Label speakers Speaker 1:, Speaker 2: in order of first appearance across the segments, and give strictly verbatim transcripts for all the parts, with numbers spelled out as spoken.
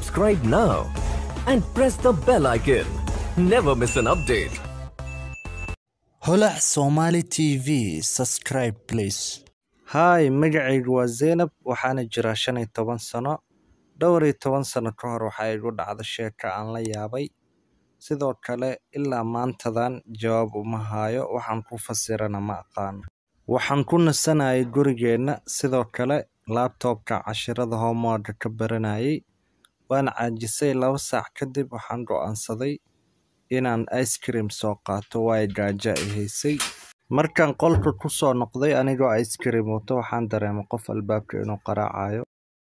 Speaker 1: subscribe now and press the bell icon. Never miss an update.
Speaker 2: holac Somali T V subscribe please. Hi, magacaygu waa Zainab waxaana jira shan iyo toban sano. dhowr iyo toban sano ka hor waxa igu dhacday sheeko aan la yaabay. Sidoo kale ilaa maantadan jawaab uma hayo waxaan ku fasirana ma aqaan. Waxaan ku nasanayay gurigeena sidoo kale laptopka cashirada homework ka baranayay. waan caajisay laba saac kadib waxaan go'aansaday inaan ice cream soo qaato way gaajo i haysay. markaan qolka ku soo noqday anigoo ice cream wato waxaan dareemay qof albaabka inuu qaraacayo.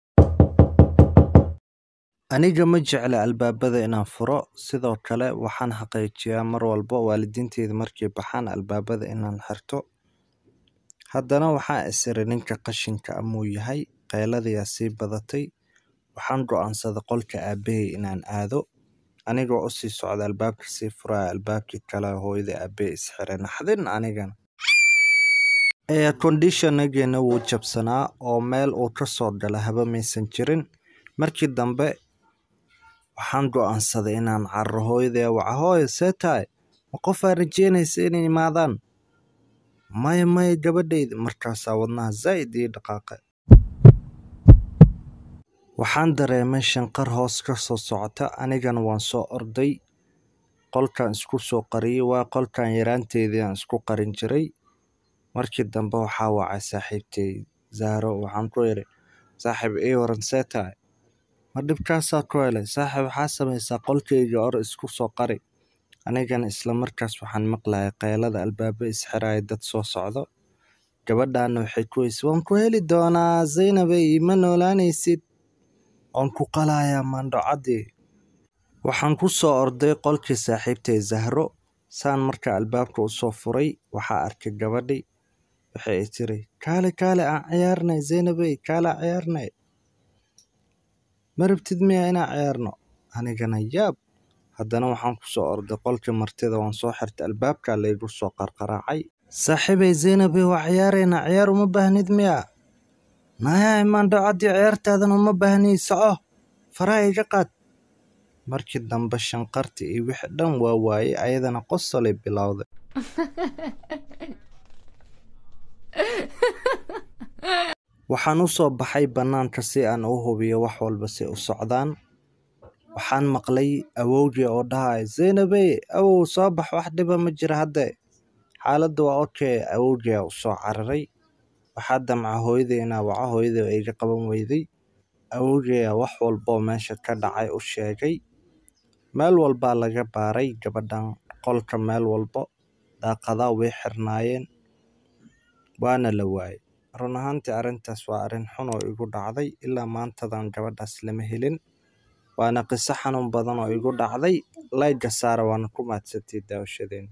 Speaker 2: aniga ma jecla albaabada inaan furo sidoo kale waxaan xaqiijiyaa mar walba waalidiinteeda markay baxaan albaabada inaan xirto. haddana waxaan isiri ninka qashinka amuu yahay qeyladayaa sii badatay. waxaan go'aansaday qolka aabahay inaan aado anigoo u sii socda albaabka sii furaya albaabkii kale hooyada aabahay isxiray naxdin anigan. air conditionergeena wuu jabsanaa oo meel uu ka soo gala haba maysan jirin. markii dambe waxaan go'aansaday inaan carro hooyada waca hooyo see tahay ma qofaa rajeynaysa inay imaadaan. maya maya gabadhayda markaasaa wadnaha zaa'id ii dhaqaaqay. waxaan dareemay shanqar hoos ka soo socota anigana waan soo orday qolkaan isku soo qariyay waa qolkaan yaraanteedii aan isku qarin jiray. markii dambe waxaa wacay saaxiibtay Zahro waxaan ku yiri saaxiib ii waran see tahay ma dhibkaasaa ku helay saaxiib waxaa samaysaa qolkayga or isku soo qari. anigana isla markaas waxaan maqlayay qeylada albaaba isxiraya dad soo socdo. gabadhaana waxay ku weyse waan ku heli doonaa Zainabay ma noolaanaysid oon ku qalayaa maandhocadii. waxaan ku soo orday qolkii saaxiibtay Zahro saan markaa albaabka u soo furay waxaa arkay gabadhii waxay tiri kaale kaale aan ciyaarnay Zainabay kaale ciyaarnay ma rabtid miyaa inaan ciyaarno. anigana yaab haddana waxaan ku soo orday qolkii martida waan soo xirtay albaabka laygu soo qarqaraacay. saaxiibay Zainabay waa ciyaaraynaa ciyaar uma baahnid miyaa maya maandhocadii ciyaartaadan uma baahniy soco faraha iga qaad. markii dambe shanqartii iyo wixii dhan waa waayey ayadana qosolay bilowday. waxaan u soo baxay bannaanka si aan u hubiyo wax walba si u socdaan. waxaan maqlay awowgii oo dhahay Zainabay awow soo bax wax dhiba ma jira hadde xaaladdu waa okay. awowgii u soo cararay waxaa damca hooyaday inaa waco hooyaday oo iga qaban weyday. awowgii wax walba meesha ka dhacay u sheegay. meel walbaa laga baaray gabadhan qolka meel walba daaqadaa way xirnaayeen waana la waayay. run ahaantii arrintaas waa arrin xun oo igu dhacday ilaa maantadan gabadhaas lama helin waana qiso xanuun badan oo igu dhacday. layga saara waana ku maadsantay daawashadeen.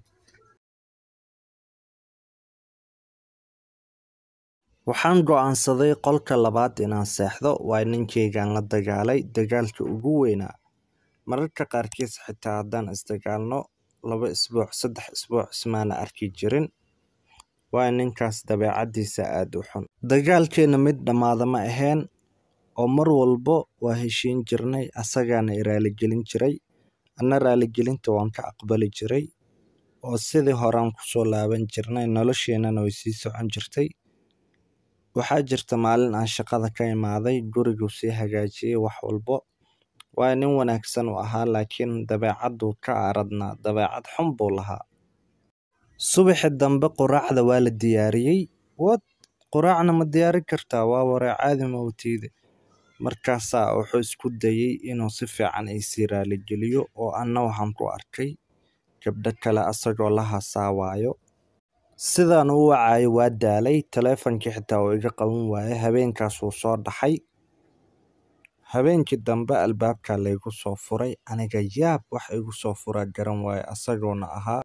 Speaker 2: waxaan go'aansaday qolka labaad inaan seexdo waa ninkeygaan la dagaalay dagaalka ugu weynaa. mararka qaarkiis xitaa haddaan isdagaalno laba isbuuc saddex isbuuc ismaana arki jirin. waa ninkaas dabeecadiisa aad u xun. dagaalkeena mid dhammaada ma ahayn oo mar walba waa heshiin jirnay asagaana i raaligelin jiray anna raaligelinta waan ka aqbali jiray oo sidii horaan kusoo laaban jirnay nolosheenana way sii socon jirtay. waxaa jirta maalin aan shaqada ka imaaday gurigu sii hagaajiyey wax walbo waa nin wanaagsan u ahaa laakiin dabeecaddu ka aradnaa dabeecad xun buu lahaa. subaxi dambe quraacda waa la diyaariyey. wad quraacna ma diyaarin kartaa waa waree caadi mawtiide. markaasaa wuxuu isku dayey inuu si fiican iisii raaligeliyo oo anna waxaan ku arkay gabdho kale asagoo la hasaawaayo. sidaan u wacayo waa daalay taleefankii xitaa uu iga qaban waayay. habeenkaas wuu soo dhaxay. habeenkii dambe albaabka laygu soo furay aniga yaab wax igu soo fura garan waaye asagoona ahaa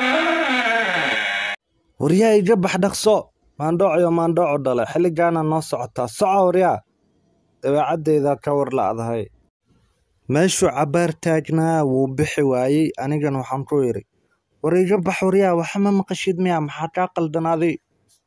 Speaker 2: waryaa iga bax dhaqso maandhoocio maandhooco dhale xilligaana noo socotaa soco waryaa dabeecadeyda ka war la'dahay. meeshuu cabaar taagnaa wuu bixi waayey anigana waxaan ku yidhi war iga bax waryaa waxa ma maqashid miyaa maxaa kaa qaldanaaday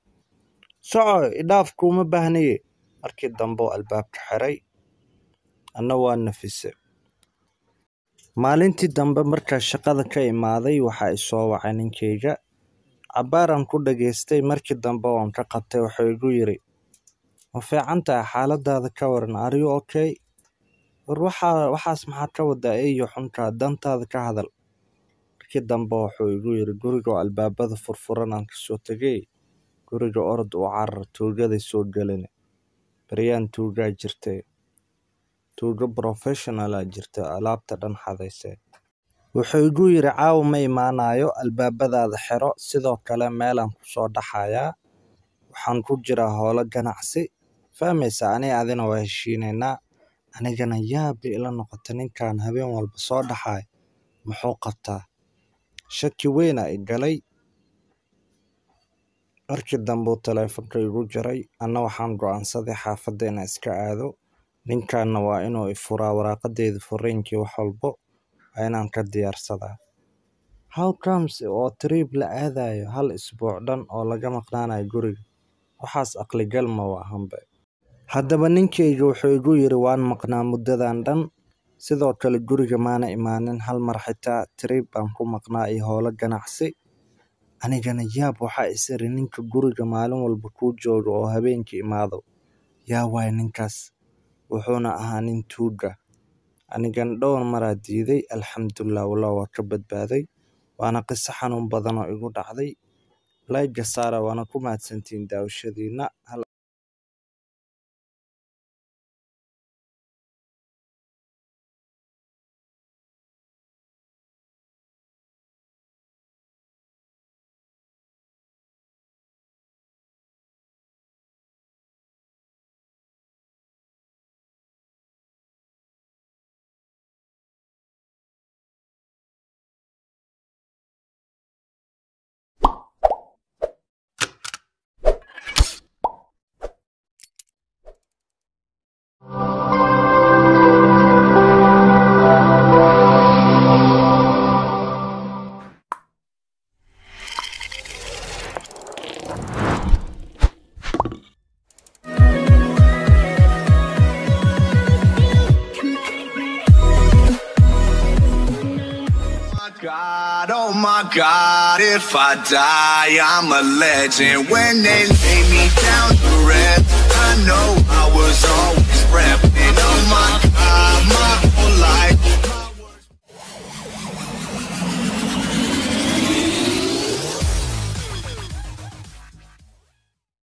Speaker 2: soco idhaaf kuuma baahniye. markii dambe albaabka xiray anna waan nafise. maalintii dambe markaa shaqada ka imaaday waxa ay soo wacay ninkeyga. cabaaran ku dhageystay markii dambe waan ka qabtay. wuxuu igu yiri ma fiican tahay xaaladaada ka waran, are you okay? war waxa waxaas maxaad ka wadaa eeyo xunka, dantaada ka hadal. markii dambe wuxuu igu yiri guriga oo albaabada furfuran aan kasoo tagay, guriga orod u carar, tuugaday soo gelin. baryaan tuugaa jirtay, tuuga professional ah jirta, alaabta dhan xadaysay. wuxuu igu yiri caawa ma imaanayo, albaabadaada xiro, sidoo kale meelaan ku soo dhaxayaa, waxaan ku jiraa howlo ganacsi, fahmaysa ani adina waa heshiinaynaa. anigana yaabi ila noqota ninkan habeen walba soo dhaxay muxuu qabtaa. shaki weyn ay galay. markii dambe teleefanka igu jiray, anna waxaan go'aansaday xaafadda inaan iska aado. ninkanna waa inuu i furaa waraaqadeeda fureenkii wax walbo waa inaan ka diyaarsadaa. how comes oo trip la aadayo hal isbuuc dhan oo laga maqnaanayo guriga, waxaas aqligal ma waahanbe. haddaba ninkeyga wuxuu igu yiri waan maqnaa muddadan dhan, sidoo kale guriga maana imaanin hal mar, xitaa trip baan ku maqnaa iyo howlo ganacsi. anigana yaab waxaa isiri ninka guriga maalin walba kuu jooga oo habeenkii imaado, yaa waay ninkaas. wuxuuna ahaa nin tuuga. anigana dhowr maraa diiday, alxamdulilah wallah waa ka badbaaday. waana qiso xanuun badan oo igu dhacday. layga saara, waana ku mahadsantihiin daawashadiina.
Speaker 3: God, oh my God, if I die, I'm a legend. When they lay me down to rest, I know I was always repping. Oh my